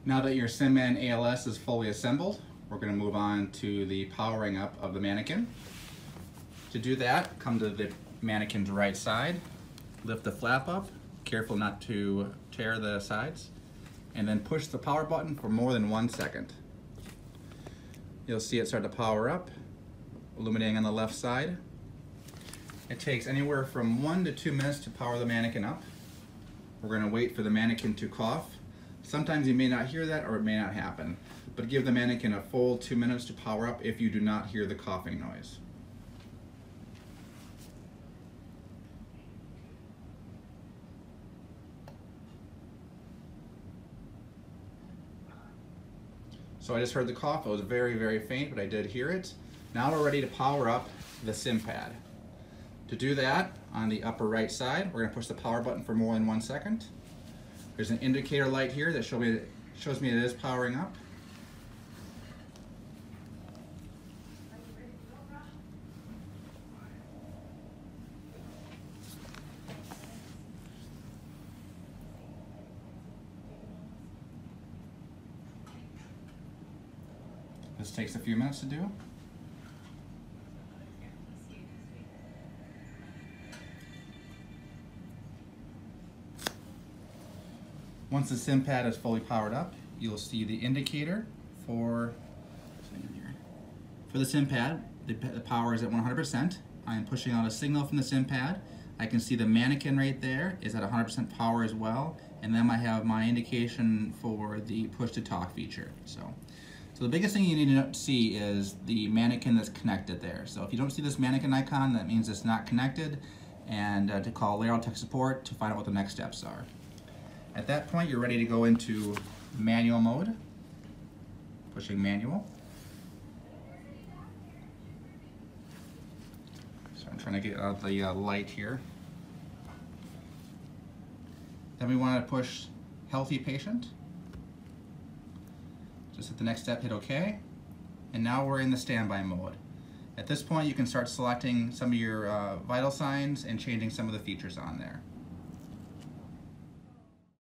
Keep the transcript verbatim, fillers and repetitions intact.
Now that your SimMan A L S is fully assembled, we're going to move on to the powering up of the mannequin. To do that, come to the mannequin's right side, lift the flap up, careful not to tear the sides, and then push the power button for more than one second. You'll see it start to power up, illuminating on the left side. It takes anywhere from one to two minutes to power the mannequin up. We're going to wait for the mannequin to cough. Sometimes you may not hear that, or it may not happen, but give the mannequin a full two minutes to power up if you do not hear the coughing noise. So I just heard the cough. It was very, very faint, but I did hear it. Now we're ready to power up the sim pad. To do that, on the upper right side, we're going to push the power button for more than one second. There's an indicator light here that show me, shows me it is powering up. This takes a few minutes to do. Once the sim pad is fully powered up, you'll see the indicator for, for the sim pad. The, the power is at one hundred percent. I am pushing out a signal from the sim pad. I can see the mannequin right there is at one hundred percent power as well. And then I have my indication for the push to talk feature. So, so the biggest thing you need to see is the mannequin that's connected there. So if you don't see this mannequin icon, that means it's not connected, and uh, to call Laro Tech Support to find out what the next steps are. At that point, you're ready to go into manual mode. Pushing manual. So I'm trying to get out the uh, light here. Then we want to push healthy patient. Just hit the next step, hit OK. And now we're in the standby mode. At this point, you can start selecting some of your uh, vital signs and changing some of the features on there.